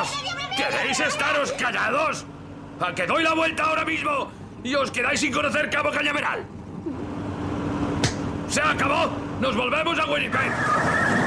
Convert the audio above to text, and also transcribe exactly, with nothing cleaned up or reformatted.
¡Vamos! ¿Queréis estaros callados? ¿A que doy la vuelta ahora mismo y os quedáis sin conocer Cabo Cañaveral? ¡Se acabó! ¡Nos volvemos a Winnipeg!